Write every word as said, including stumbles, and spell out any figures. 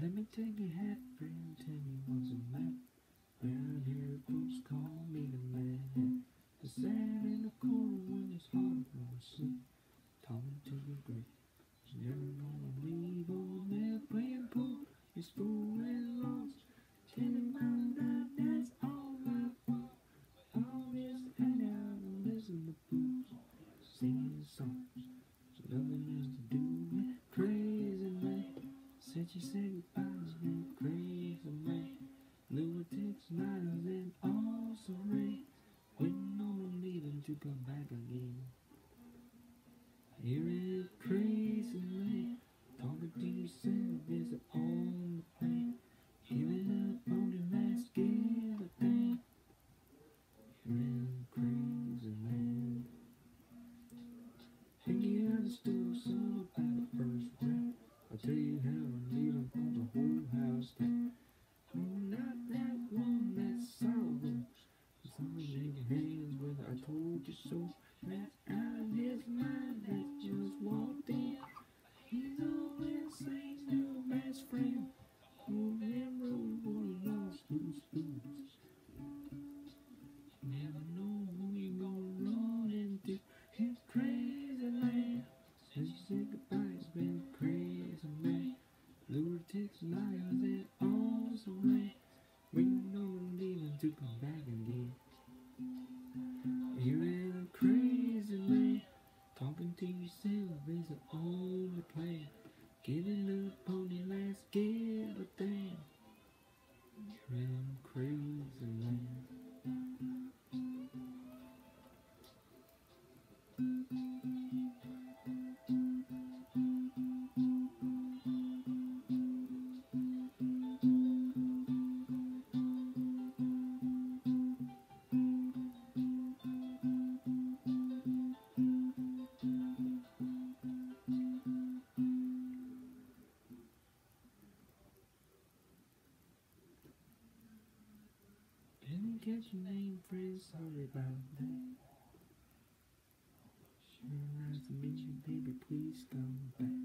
Let me take your hat, friend, tell me what's the matter. Around here, folks call me the man. The sand in the corner when it's hard to sleep. Talking to the grave, she's never gonna leave. Over there playing pool, it's full and lost. Ten miles out, that's all my fault. I'll just hang out and listen to fools singing songs. There's nothing else to do with Crazyland. Said she said goodbyes with Crazyland. Lunatics, miners, and also rain. Waiting on me leaving to come back again. Here is Crazyland. Talking to yourself is the only plan. Giving up on the last give a thing. Here is Crazyland. Hanging out the store, so about the first rap. I'll tell you how I'm leaving for the whole house down. Oh, not that one that's sorrow. Someone shaking hands with I told you so. That's out of his mind that just walked in. He's always saying your best friend. Oh, remember who you lost, who's who's. You never know who you gonna run into. It's Crazyland. Since you said goodbye, it's been crazy, man. Lunatics, liars, and also rain. Waiting on leaving to come back again. You're in a Crazyland. Talking to yourself is the only plan. Giving up on your last give a damn. You're in Crazyland. Didn't catch your name, friend, sorry about that. Sure nice to meet you, baby, please come back.